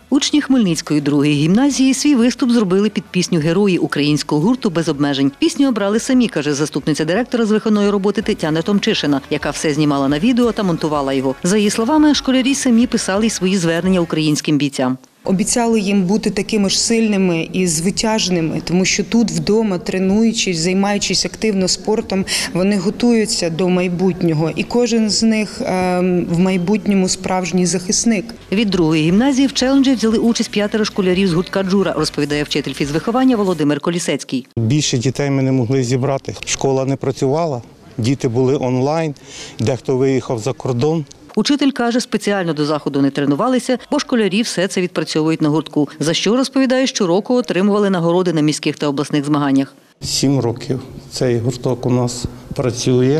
Учні Хмельницької другої гімназії свій виступ зробили під пісню «Герої» українського гурту «Без обмежень». Пісню обрали самі, каже заступниця директора з виховної роботи Тетяна Томчишина, яка все знімала на відео та монтувала його. За її словами, школярі самі писали й свої звернення українським бійцям. Обіцяли їм бути такими ж сильними і звитяжними, тому що тут вдома, тренуючись, займаючись активно спортом, вони готуються до майбутнього. І кожен з них в майбутньому справжній захисник. Від другої гімназії в челенджі взяли участь 5 школярів з гуртка «Джура», розповідає вчитель фізвиховання Володимир Колісецький. Більше дітей ми не могли зібрати. Школа не працювала, діти були онлайн, дехто виїхав за кордон. Учитель каже, спеціально до заходу не тренувалися, бо школярі все це відпрацьовують на гуртку. За що, розповідає, щороку отримували нагороди на міських та обласних змаганнях. 7 років цей гурток у нас працює.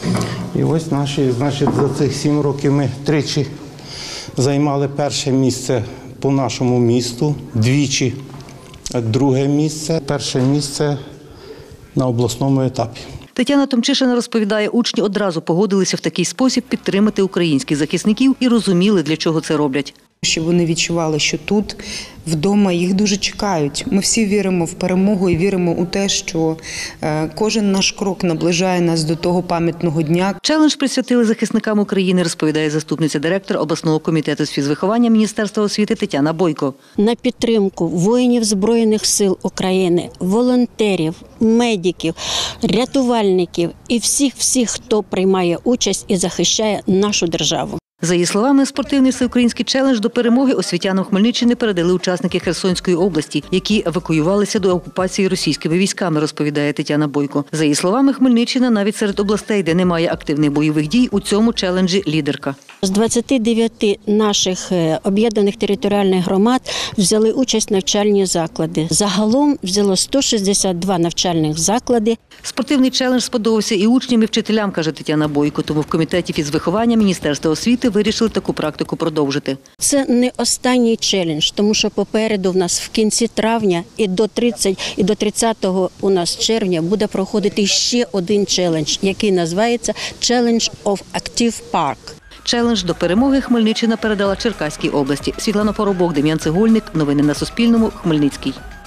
І ось за цих 7 років ми тричі займали перше місце по нашому місту, двічі друге місце, перше місце на обласному етапі. Тетяна Томчишина розповідає, учні одразу погодилися в такий спосіб підтримати українських захисників і розуміли, для чого це роблять. Щоб вони відчували, що тут, вдома, їх дуже чекають. Ми всі віримо в перемогу і віримо у те, що кожен наш крок наближає нас до того пам'ятного дня. Челендж присвятили захисникам України, розповідає заступниця директора обласного комітету з фізвиховання Міністерства освіти Тетяна Бойко. На підтримку воїнів Збройних сил України, волонтерів, медиків, рятувальників і всіх, хто приймає участь і захищає нашу державу. За її словами, спортивний всеукраїнський челендж до перемоги освітянам Хмельниччини передали учасники Херсонської області, які евакуювалися до окупації російськими військами, розповідає Тетяна Бойко. За її словами, Хмельниччина навіть серед областей, де немає активних бойових дій, у цьому челенджі лідерка. З 29 наших об'єднаних територіальних громад взяли участь навчальні заклади. Загалом взяло 162 навчальних заклади. Спортивний челендж сподобався і учням, і вчителям, каже Тетяна Бойко. Тому в комітеті фізвиховання Міністерства освіти вирішили таку практику продовжити. Це не останній челендж, тому що попереду в нас в кінці травня і до 30 у нас червня буде проходити ще один челендж, який називається «Challenge of Active Park». Челендж до перемоги Хмельниччина передала Черкаській області. Світлана Поробок, Дем'ян Цегольник. Новини на Суспільному. Хмельницький.